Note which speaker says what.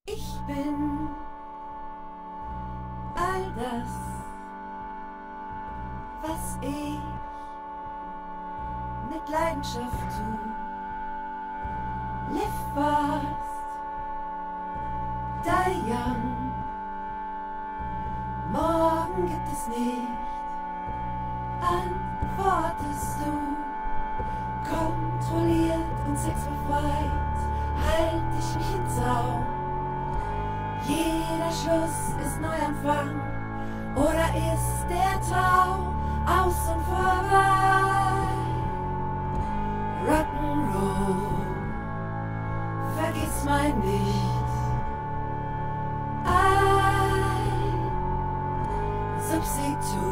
Speaker 1: Ich bin all das, was ich mit Leidenschaft tu. Live fast, die young. Morgen gibt es nicht, antwortest du. Kontrolliert und sexbefreit, halt ich mich in Zaum. Jeder Schluss ist Neuanfang, oder ist der Traum aus und vorbei? Rock'n'Roll, vergiss mein nicht. Ein Substitut.